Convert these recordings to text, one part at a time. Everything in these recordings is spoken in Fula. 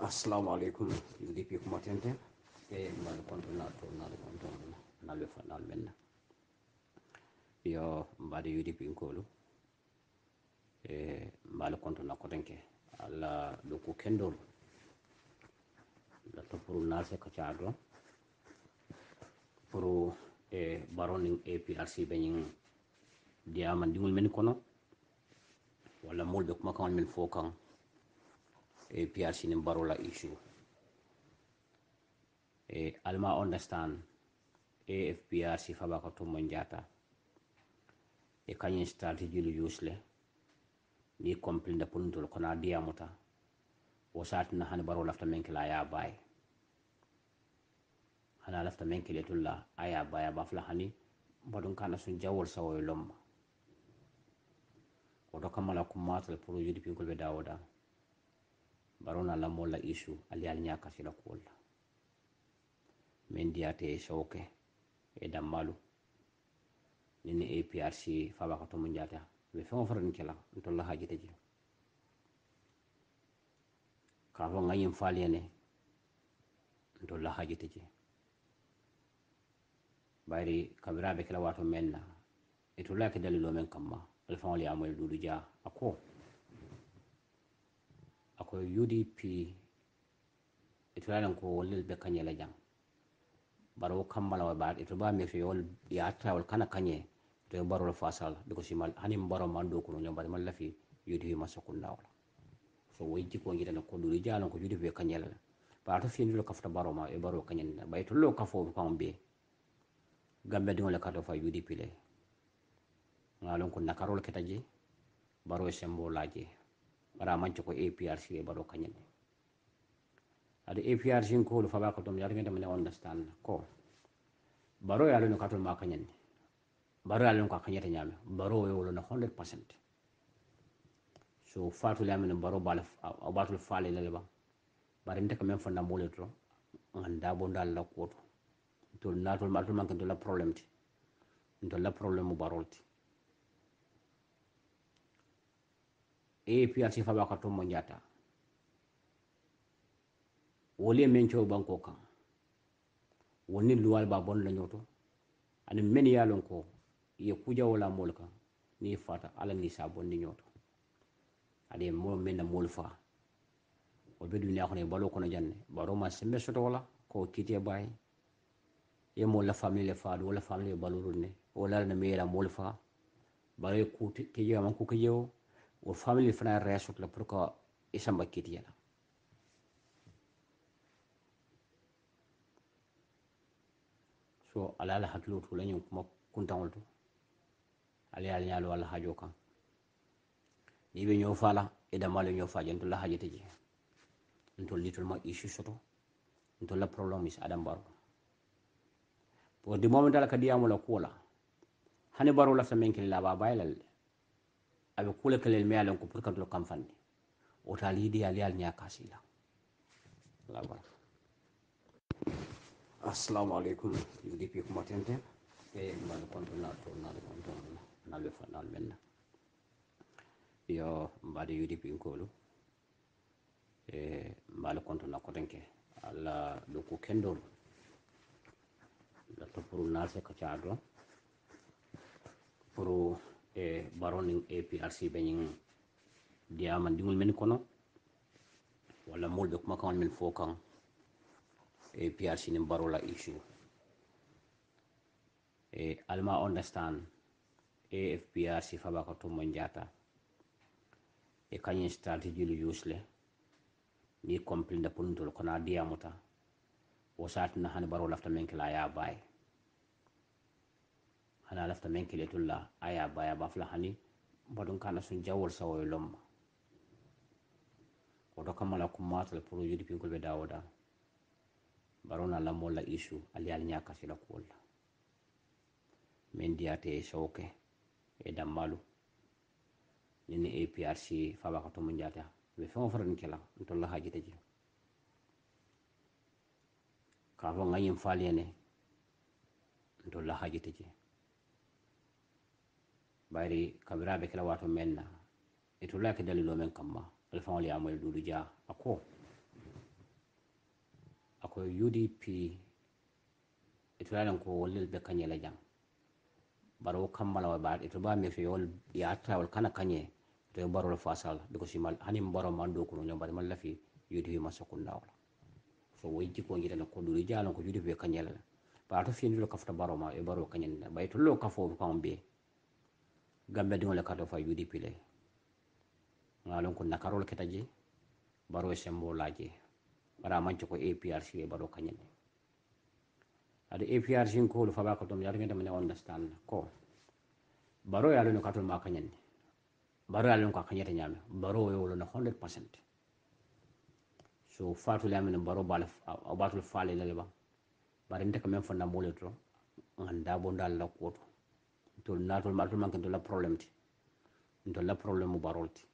Assalamu alaikum UDP kuma tente e mal konto na to na konto na le fa na menna yo mbade UDP ngolu e mal konto na kotenke alla do ko kendol la to pour na se ka chaado pour e baroning APRC benin diaman dingul men kono wala molbe kuma kan men fokan APRC ni barola issue e alma understand AFPRC fabaka to monjata e kanyen strategy lu usle ni complain puntul kona diamuta o satna han baro lafta men kala ya bay hana lafta men kele tulla aya baya bafla hani badun kana sun jawol sawo lomma o do kamala ko matal pour yidi pinkol be dawoda barona la molla issue ali al nyaka sila kolla men diate shoke e dammalu nini APRC fabaka to monjata be fon faran kala to la hajite ji ka fo ngayim faliyene to la hajite ji bayri kabira be kala wato menna e to la ke dalilo men kamma alfan li amal dudu ja ako UDP e to lan ko wolil be kanyela jang baro kammala wa baat e to ba me fi wol ya tawol kana kanye to baro la fasal de ko simal hanim baro mando ko no bari mal lafi UDP masakunda wala so wayji ko ngita ko dudu ja lan ko UDP kanyela ba to fi ndilo kafta baro ma e baro kanyen bay to lo kafo ko be gambe dingole kato fa UDP le ngalon ko nakarol ketaje baro sembo laje bara manco ko APRC e baro kanyen ade APRC ko fa ba ko dum yar ngenda men understand ko baro ya lo kato ma kanyen baro ya lo ko kanyeta nyame baro yo lo na 100% so fatu la men baro bala batul faale le ba bari ndeka men fonna mole to nganda bo ndal la ko to natol matul man kan to la problem ti to la problem mu barolti APRC fa ba ka to mo njata wole men cho banko kan woni luwal ba bon la nyoto ani men yalon ko ye kuja wala molka ni fata ala ni sabon ni nyoto ade mo men na molfa o be dunya ko ne balo ko no janne baro ma sembe soto wala ko kite bay ye mo la famille le fa wala famille balurun ne wala na me la molfa bare ku ke je man ku ke yo o famille fana resot la pour ko isamba kite yala so ala la hakilo to lañu kuma kuntangol to ali al nyaalo wala hajo kan ni be ñoo fala e da malo ñoo faje to la hajete ji to little ma issue soto to la problem is adam baro pour di moment ala kadiyamu la kula hani baro la samen kel la ba baylal abe kula kelel me alon ko pour kan to kam fandi o ta lidi ali al nyaka sila la ba assalamu alaikum UDP kuma tente e mal konto na to na le fa na menna yo mbade UDP ngolu e mal konto na kotenke alla do ko kendol la to pour na se ka chaado pour e baroning APRC benin diaman dingul men kono wala molbe kuma kan men fokan APRC ni barola issue e alma understand AFPRC fabaka to monjata e kanyen strategy lu usle ni complain puntul kona diamuta o satna han baro lafta men kala ya bay hana lafta men kele tulla aya baya bafla hani badun kana sun jawol sawo lomma o do kamala ko matal pour yidi pinkol be dawoda barona la molla issue ali al nyaka sila kolla men diate shoke e dammalu nini APRC fabaka to monjata be fon faran kala to la hajite ji ka fo ngayim faliyene to la hajite ji bayri kabira be kala wato menna e to la ke dalilo men kamma alfan li amal dudu ja ako ako UDP itulalan ko wollel be kanyela jang baro kammala wa baat ito ba me fi yol ya tawol kana kanye to baro fasal biko simal hanim baro mando ko no bari malla fi UDP masakunda wala so wayji ko ngira ko duri jalon ko UDP be kanyela ba to fi ndilo kafta baro ma e baro kanyela bay to lo kafo ko be gambe dingol ka to fa UDP le ngalon ko nakarol ketaje baro sembo laje bara manci ko APRC e baro kanyela ada APRC ko fa ba ko to yar ngenda man understand ko baro ya lo katol ma kanyande baro ya lo ko kanyata nyame baro yo lo na 100% so fatu la men baro bal batul faale la ba bare ndeka men fonna mole to nganda bo dal la ko to natol matul man kan to la problem ti to la problem barolti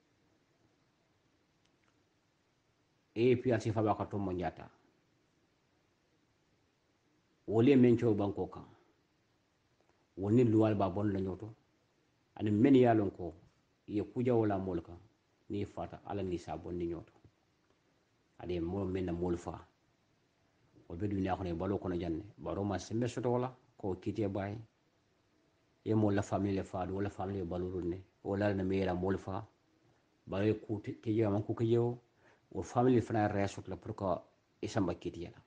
APRC fa ba ko to mo nyata wole men cho banko kan woni luwal ba bon la nyoto ani men yalon ko ye kuja wala molka ni fata ala ni sabon ni nyoto ade mo men na molfa o be duniya ko ne balo ko no janne baro ma sembe soto wala ko kite bay ye mo la famille fa wala famille balurul ne wala na mera molfa bare ku te je man ku ke yo o famille fana resot la pour ko isamba kiti yala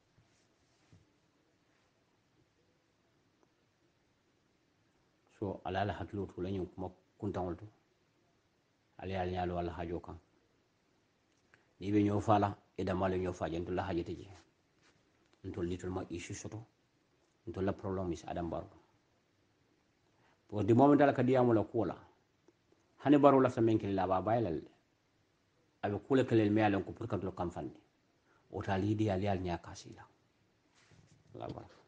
so ala la haklo to la nyum kuma kuntawol to ala ya nyalo wala hajo kan ni be ñoo fala e damale ñoo faje to la hajete je ntol litol ma issue soto ntol la problem is adam baro pour di moment ala kadiyamu la kula hani baro la samenki la ba baylal abe kula kelel me alon ko pour kanto kamfande o tali di ali al nya kasila la ba